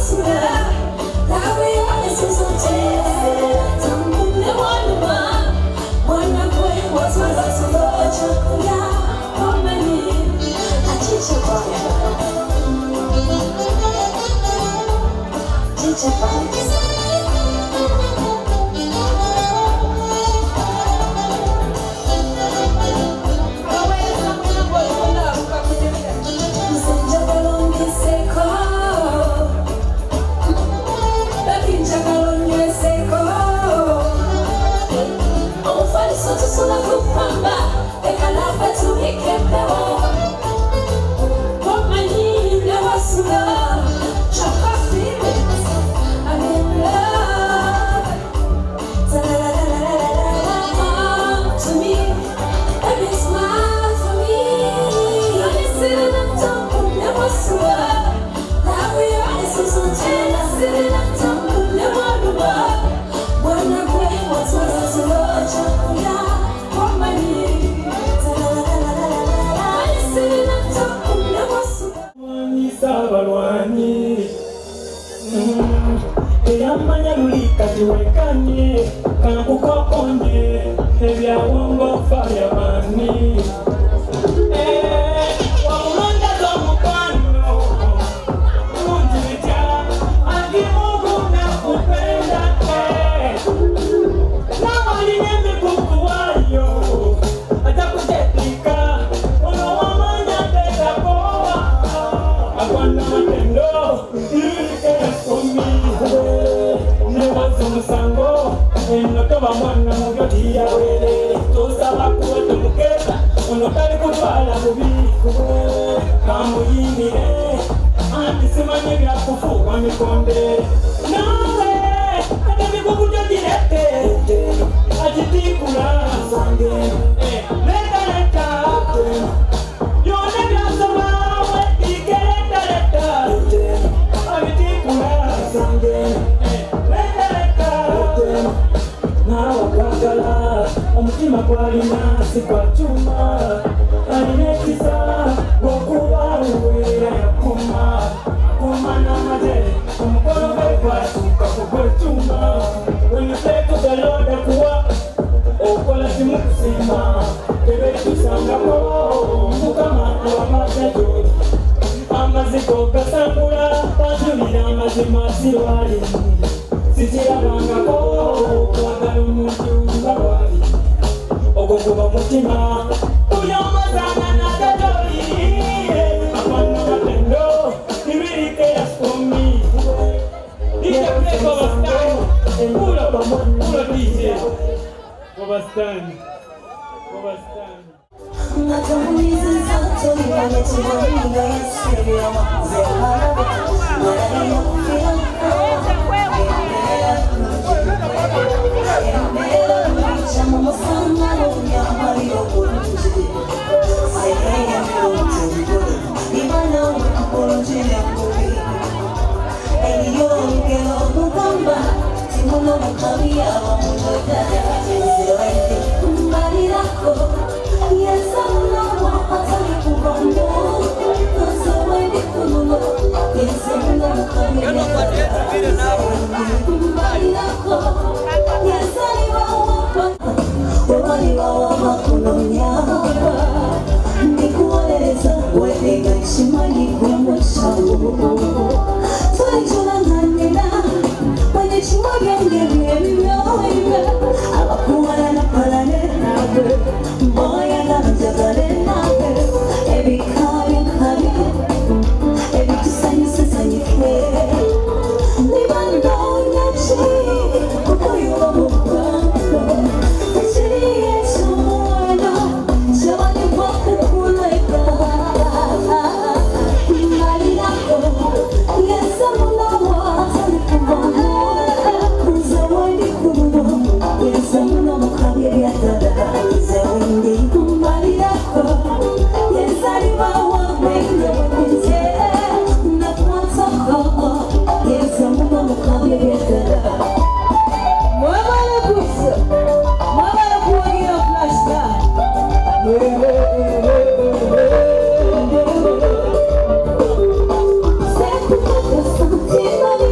Sempre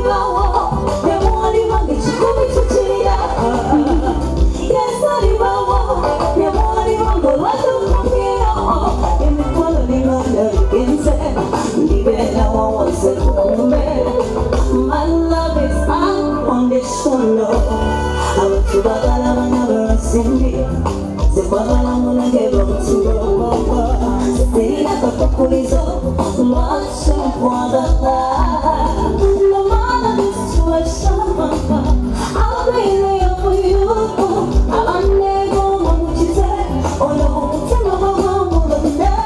My love is unconditional. I want to bagala whenever I see me. Se bagala muna geba mtiwa baba. Seina kapakulizo, mwache mwadala. No matter the situation, I'll be there for you. I'll never want you to. Oh no, tell me how I'm gonna die.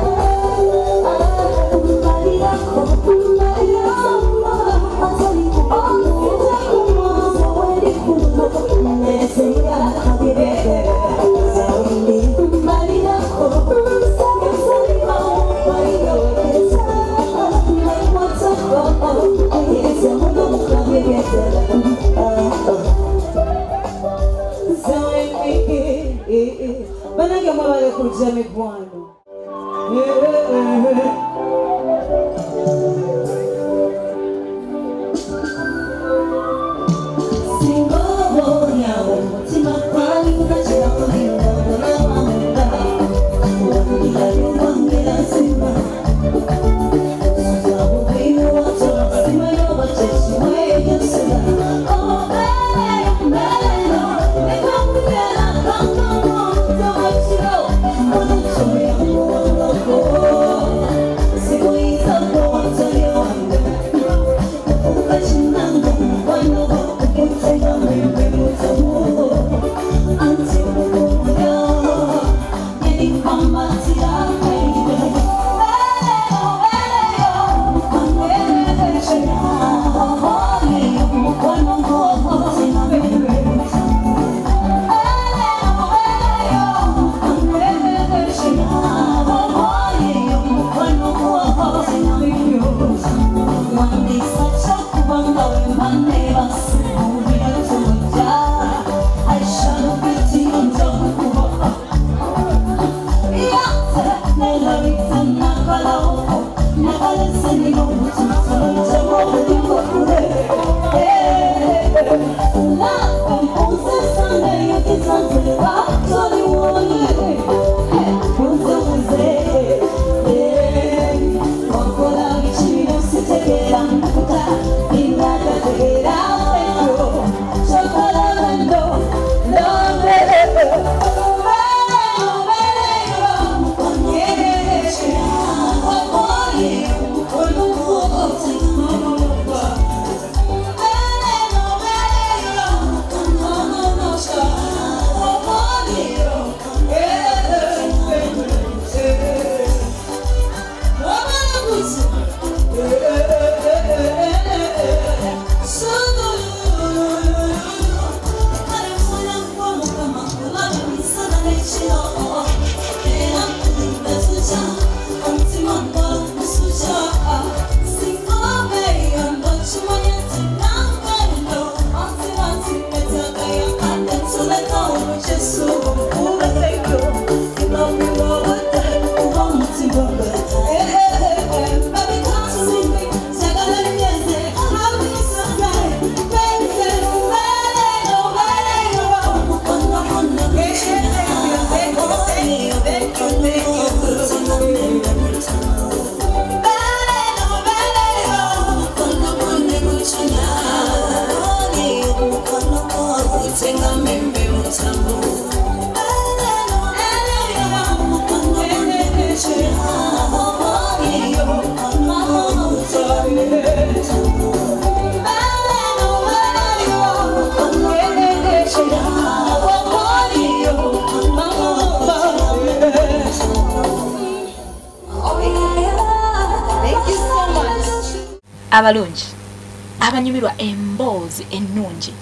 Abalungi abanyumirwa emboozi ennungi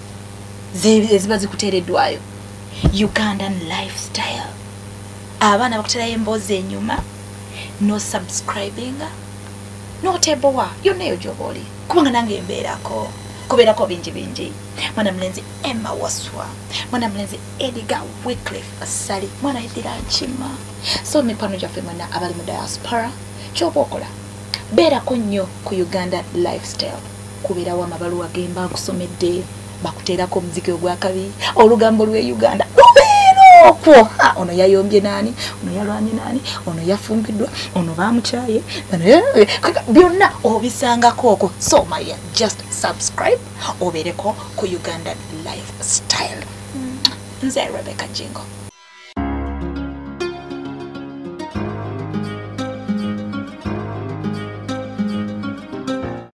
ziba zikuteereddwayo Ugandan lifestyle abana bakuterayo emboozi enyuma no subscribing no tebowa yoneyo joboli kubanga nange embeerako kubeerako bingi mwana mlenzi Emma Waswa mwana mlenzi Edgar Wycliffe Asali mwana Edira Nchima so mipano gyaffe mwana abali mu diaspora kyobokola beerako nnyo ku Uganda lifestyle kubeerawo amabaluwa gemba nkusomedde bakuteerako omuziki ogwakabi olugambo lwe Uganda lubeero okwo ono yayombye nani ono yalwanye nani ono yafumbiddwa ono bamukyaye byonna obisangako okwo. So my dear, just subscribe obeereko ku Ugandan Lifestyle. Nze Rebecca Jingo.